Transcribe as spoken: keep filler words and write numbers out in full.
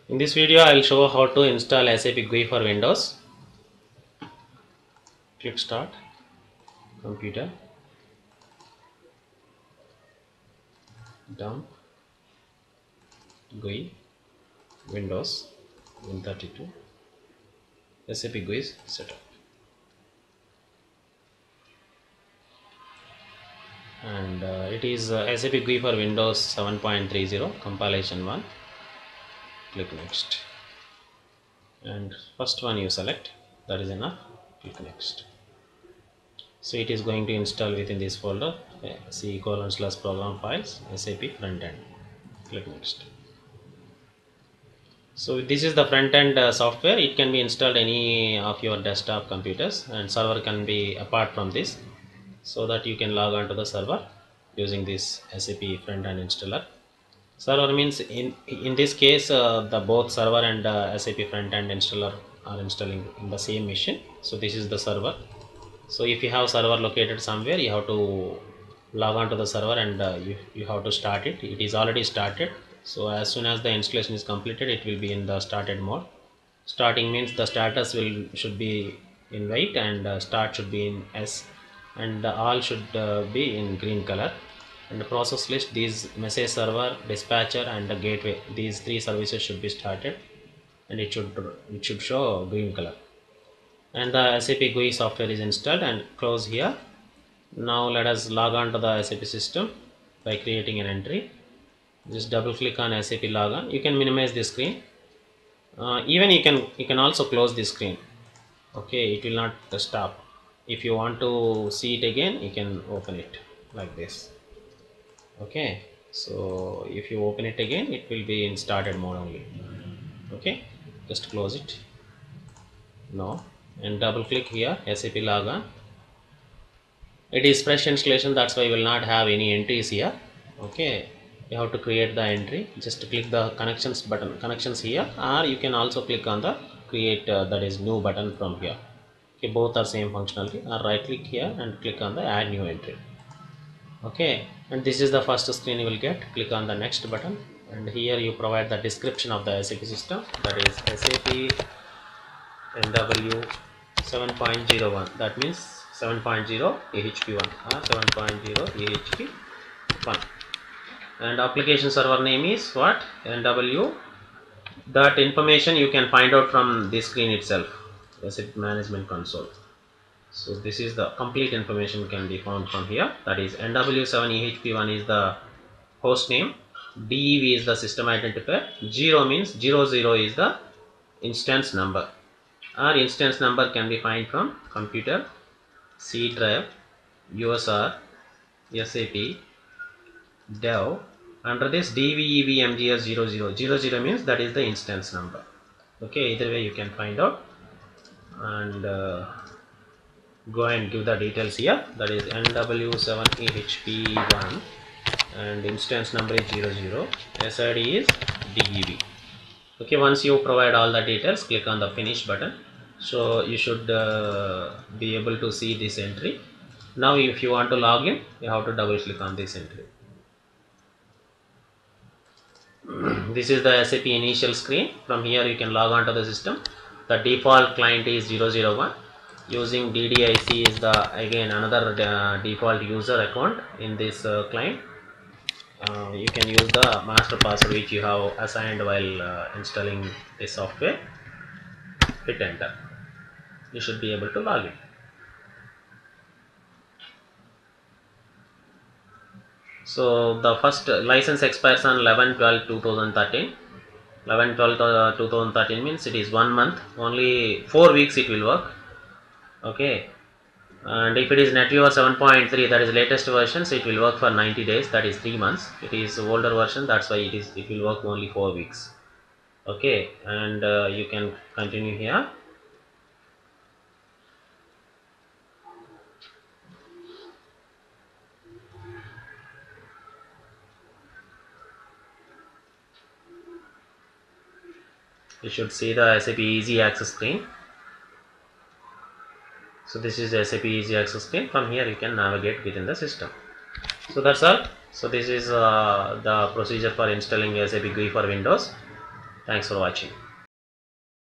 In this video, I will show how to install S A P G U I for Windows. Click Start, Computer, Dump, G U I, Windows, Win thirty-two, S A P G U I is setup. And uh, it is uh, S A P G U I for Windows seven point three zero, compilation one. Click Next. And first one you select, that is enough. Click Next. So it is going to install within this folder, C colon slash program files, S A P front end. Click Next. So this is the front end uh, software. It can be installed any of your desktop computers, and server can be apart from this, so that you can log on to the server using this S A P front end installer. Server means in in this case uh, the both server and uh, S A P front end installer are installing in the same machine. So this is the server. So if you have server located somewhere, you have to log on to the server and uh, you, you have to start it. It is already started. So as soon as the installation is completed, it will be in the started mode. Starting means the status will should be in white and uh, start should be in S, and uh, all should uh, be in green color. And the process list, these message server, dispatcher and the gateway, these three services should be started, and it should it should show green color. And the S A P G U I software is installed, and close here. Now let us log on to the S A P system by creating an entry. Just double click on S A P login. You can minimize the screen. Uh, even you can you can also close the screen. Okay, it will not uh, stop. If you want to see it again, you can open it like this. Okay, so if you open it again, it will be in started mode only. Okay, just close it. No, and double click here, S A P login. It is fresh installation, that's why you will not have any entries here. Okay, you have to create the entry. Just click the connections button, connections here, or you can also click on the create uh, that is new button from here. Okay, both are same functionality. Or right click here and click on the add new entry. Okay, and this is the first screen you will get. Click on the next button, and here you provide the description of the S A P system, that is S A P N W seven point zero one, that means seven point zero A H P one or seven point zero A H P one, and application server name is what, N W. That information you can find out from this screen itself, S A P management console. So this is the complete information can be found from here, that is N W seven E H P one is the host name, D E V is the system identifier, zero means zero zero is the instance number. Our instance number can be found from computer, C drive, U S R, S A P, dev. Under this D V E V M G S zero zero, zero zero means that is the instance number. Okay, either way you can find out, and uh, go and give the details here, that is N W seven E H P one and instance number is zero zero, S I D is D E V. Okay, once you provide all the details, click on the finish button. So you should uh, be able to see this entry. Now if you want to log in, you have to double click on this entry. This is the S A P initial screen. From here you can log on to the system. The default client is zero zero one. Using D D I C is the again another uh, default user account in this uh, client. Uh, you can use the master password which you have assigned while uh, installing this software. Hit enter. You should be able to log in. So the first license expires on eleven twelve two thousand thirteen. eleven twelve two thousand thirteen means it is one month, only four weeks it will work. Okay, and if it is NetViewer seven point three, that is latest version, so it will work for ninety days, that is three months. It is older version, that's why it is it will work only four weeks. Okay, and uh, you can continue here. You should see the S A P Easy Access screen. So this is the S A P Easy Access screen. From here you can navigate within the system. So that's all. So this is uh, the procedure for installing S A P G U I for Windows. Thanks for watching.